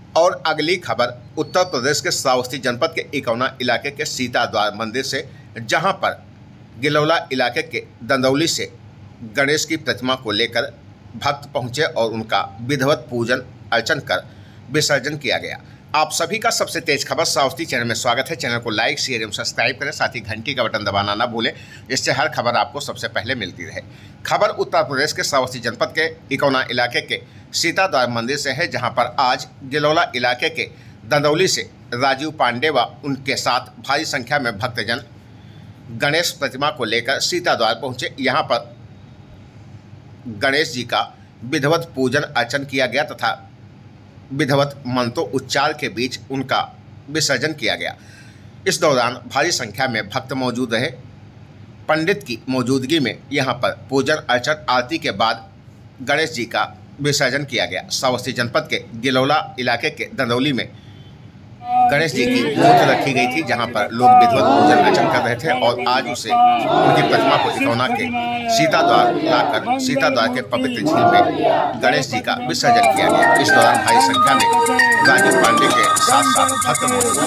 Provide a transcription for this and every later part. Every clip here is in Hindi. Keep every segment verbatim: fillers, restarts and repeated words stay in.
और अगली खबर उत्तर प्रदेश के श्रावस्ती जनपद के इकौना इलाके के सीता द्वार मंदिर से, जहां पर गिलौला इलाके के दंदौली से गणेश की प्रतिमा को लेकर भक्त पहुंचे और उनका विधिवत पूजन अर्चन कर विसर्जन किया गया। आप सभी का सबसे तेज खबर श्रावस्ती चैनल में स्वागत है। चैनल को लाइक शेयर एवं सब्सक्राइब करें, साथ ही घंटी का बटन दबाना ना भूलें, इससे हर खबर आपको सबसे पहले मिलती रहे। खबर उत्तर प्रदेश के श्रावस्ती जनपद के इकौना इलाके के सीता द्वार मंदिर से है, जहां पर आज गिलौला इलाके के दंदौली से राजीव पांडे व उनके साथ भारी संख्या में भक्तजन गणेश प्रतिमा को लेकर सीता द्वार पहुंचे। यहाँ पर गणेश जी का विधिवत पूजन अर्चन किया गया तथा विधिवत मंत्रों उच्चार के बीच उनका विसर्जन किया गया। इस दौरान भारी संख्या में भक्त मौजूद रहे। पंडित की मौजूदगी में यहाँ पर पूजन अर्चन आरती के बाद गणेश जी का विसर्जन किया गया। श्रावस्ती जनपद के गिलौला इलाके के दंदौली में गणेश जी की मूर्ति रखी गई थी, जहां पर लोग विधिवत पूजन अर्चन कर रहे थे और आज उसे उनकी प्रतिमा को इकौना के सीता द्वार लाकर सीता द्वार के पवित्र झील में गणेश जी का विसर्जन किया गया। इस दौरान भारी संख्या में राजीव पांडे के साथ साथ भक्त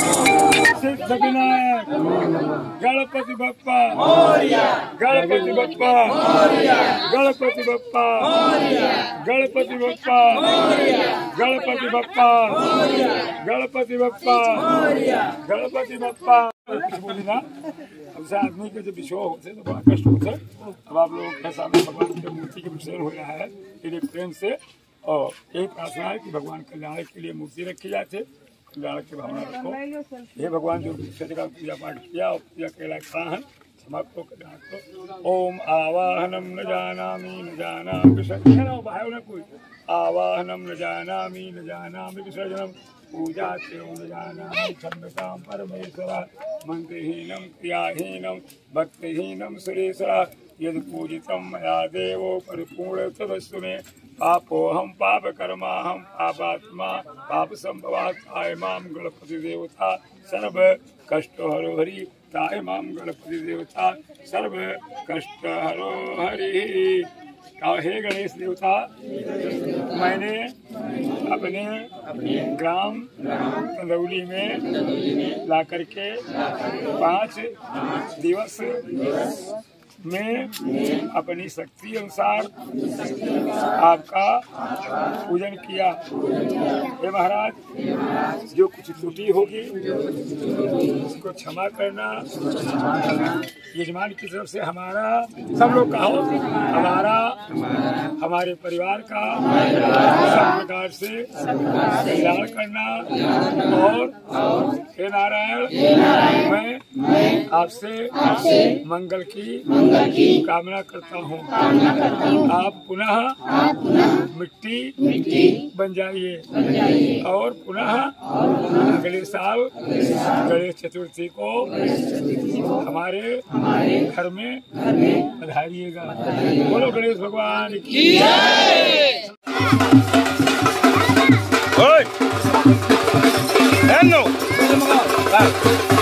गणपति बप्पा गणपति बप्पा गणपति बप्पा गणपति बप्पा गणपति बप्पा गणपति बप्पा गणपति बप्पा। कुछ बोली ना, अब से आदमी के जब विषय होते तो बड़ा कष्ट होता है। अब आप लोगों के सामने भगवान की मूर्ति के विषय हो रहा है, ये प्रेम से और यही प्रार्थना है कि भगवान कल्याण के लिए मूर्ति रखी जाती है, कल्याण की भावना रखो। ये भगवान जो का पूजा पाठ किया और पूजा के लायक कहाँ है, समाप्त हो कल्याण को। ओम आवाहनम न जानामि न जानामि विसर्जनम, भाई न कोई आवाहनम न जानामि न जानामि विसर्जनम, पूजा न जानामि छन्दसां परमेश्वरा, मंत्रहीनम क्रियाहीनम भक्तिहीनम सुरेश्वरा, यदि पूजितं मया देवो परिपूर्ण तदस्तु मे, पापोऽहं पापकर्माहं पापात्मा पाप संभवात्, ताय मां गणपति देवता सर्व कष्ट हरो हरि, ताय मां गणपति देवता सर्व कष्ट हरो हरि। हे गणेश देवता, मैंने अपने ग्राम दंदौली में ला करके पाँच दिवस में अपनी शक्ति अनुसार आपका पूजन किया। हे महाराज, जो कुछ त्रुटि होगी उसको क्षमा करना। यजमान की तरफ से हमारा, सब लोग कहो, हमारा हमारे परिवार का सब प्रकार से कल्याण करना। और हे नारायण, मैं आपसे मंगल की कामना करता हूँ। आप पुनः मिट्टी बन जाइए और पुनः अगले साल गणेश चतुर्थी को हमारे घर में पधारिएगा। बोलो गणेश भगवान की जय।